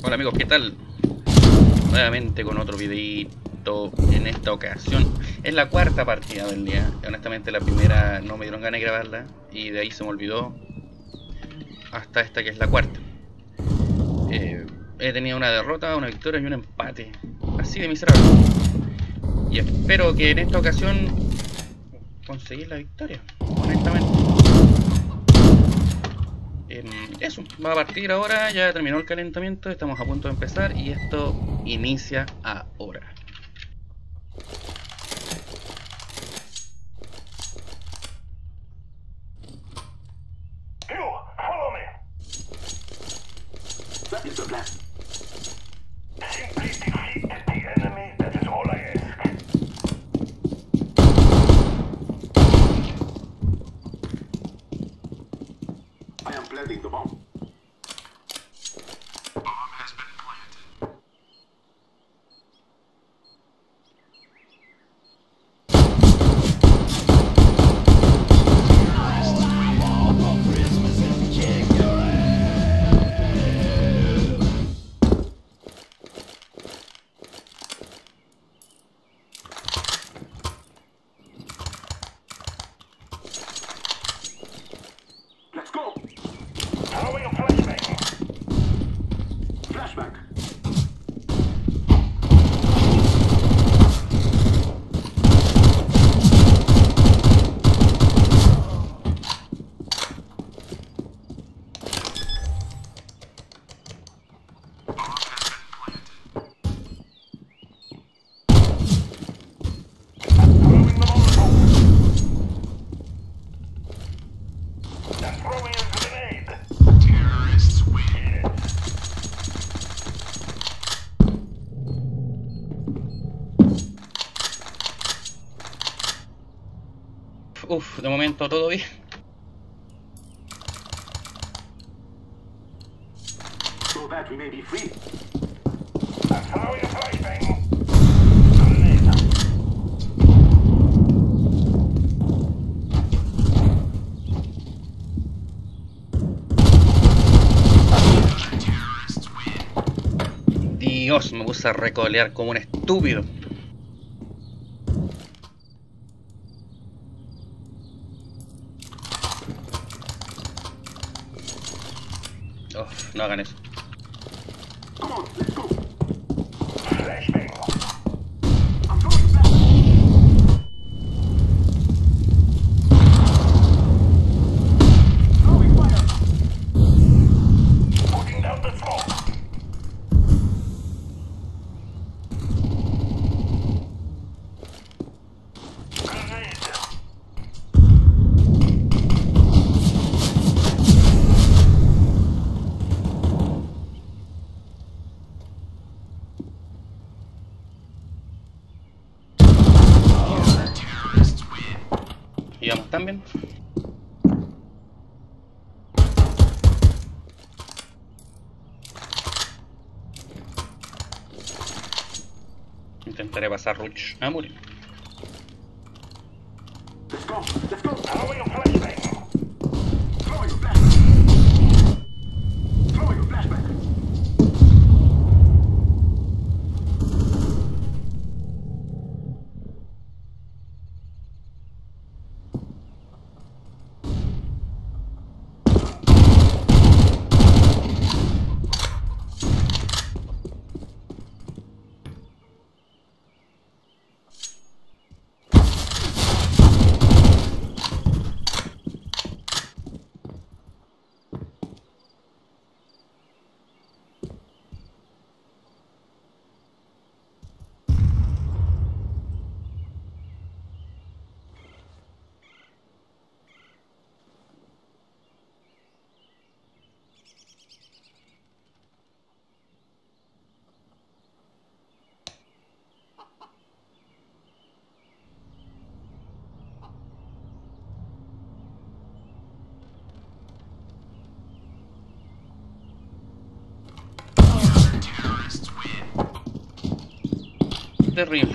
Hola amigos, ¿qué tal? Nuevamente con otro videito. En esta ocasión es la cuarta partida del día. Honestamente la primera no me dieron ganas de grabarla y de ahí se me olvidó hasta esta que es la cuarta. He tenido una derrota, una victoria y un empate, así de miserable, y espero que en esta ocasión conseguir la victoria, honestamente. Eso, va a partir ahora, ya terminó el calentamiento, estamos a punto de empezar y esto inicia ahora. Follow me. That is the plan. Simply defeat the enemy, that is all I ask. I am planting the bomb. Bomb has been planted. Let's go. Throwing a flashbang. Flashback. Throwing the Molotov. And throwing a grenade. Terrorists win. Uf, de momento todo bien. So that we may be free. And throwing a flashbang. Grenade. Terrorists win. Dios, me puse a recolear como un estúpido. Oh, no hagan eso. Come on, let's go. Flashbang. I'm going back. Throwing fire. Putting down the smoke. Grenade. Terrorists win. ¿Y vamos también? Intentaré pasar Ruch a morir. Let's go. Let's go. Throwing a flashbang. Throwing a flashback. Throwing a flashback. Terrorists win. Terrible.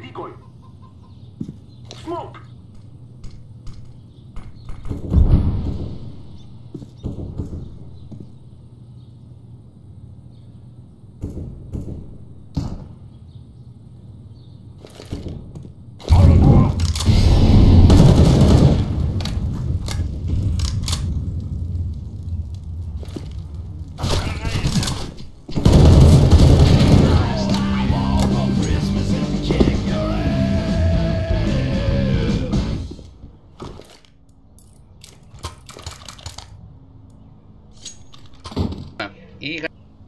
decoy. Smoke. Y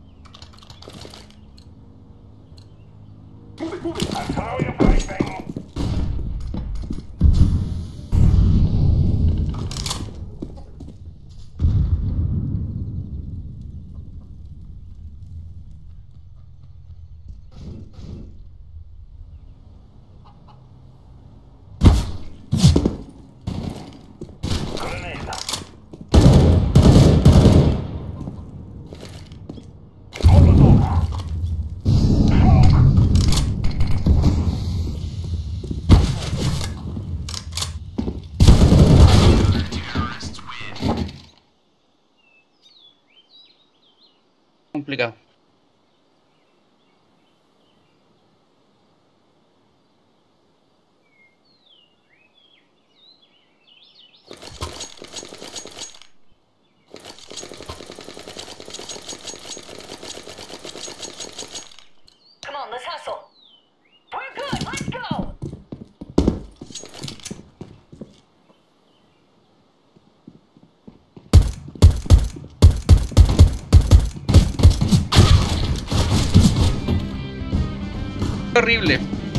Move it, move it. I'm throwing a flashbang. Grenade. Molotov. complicado. Come on, let's hustle. We're good, let's go! Horrible.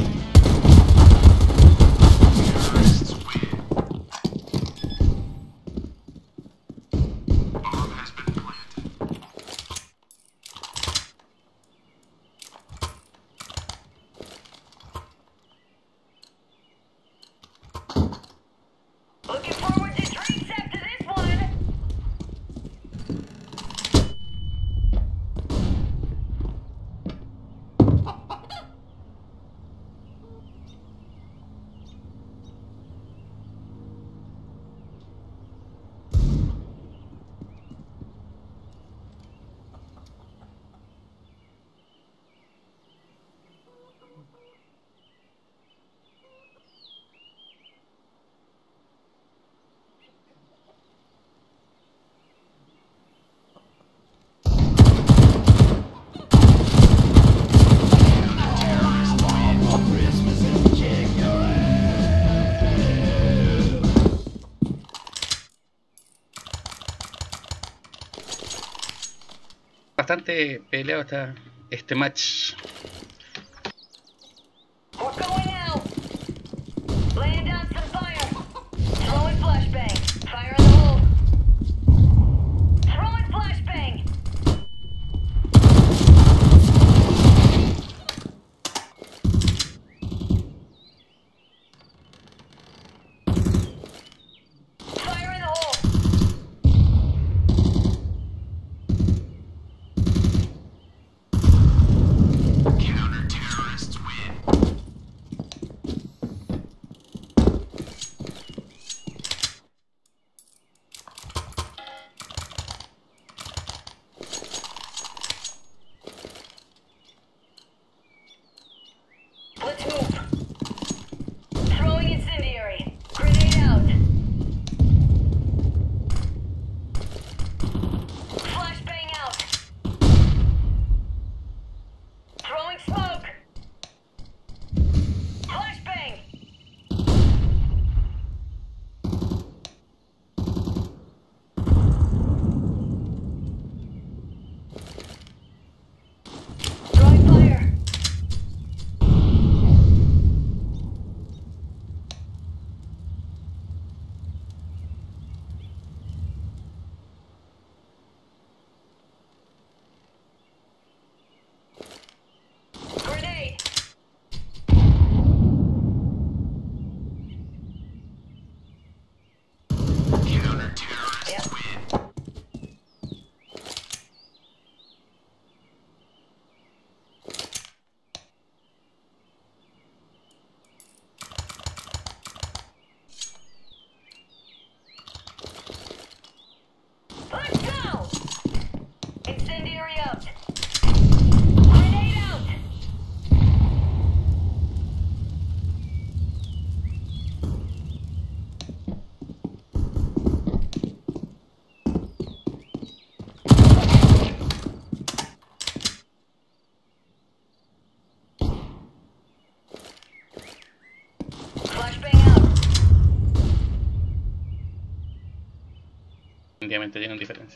Looking forward to drinks after this one! Bastante peleado está este match. We're going out! Laying down some fire! Throwing flashbang! Fire in the hole! Throwing flashbang! Fire in the hole! Counter-terrorists win. Let's move! Throwing incendiary! Grenade out! Flashbang out! Throwing smoke! Flashbang! Throwing fire! definitivamente tienen diferencia.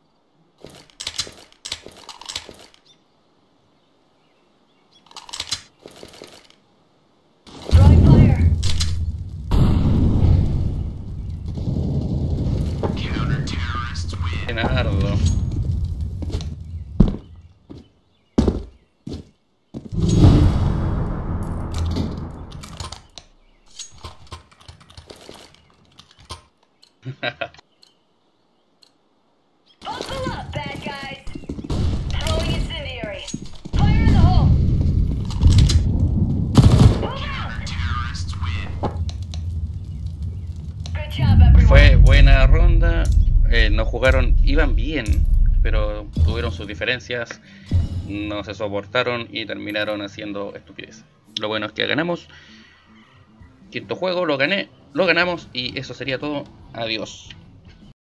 Throwing fire. Leonardo. Buckle up, bad guys. Throwing incendiary. Fire in the hole. Move out. Good job, everyone. Fue buena ronda. No jugaron, iban bien, pero tuvieron sus diferencias, no se soportaron y terminaron haciendo estupidez. Lo bueno es que ganamos. Quinto juego, lo gané, lo ganamos y eso sería todo. Adiós.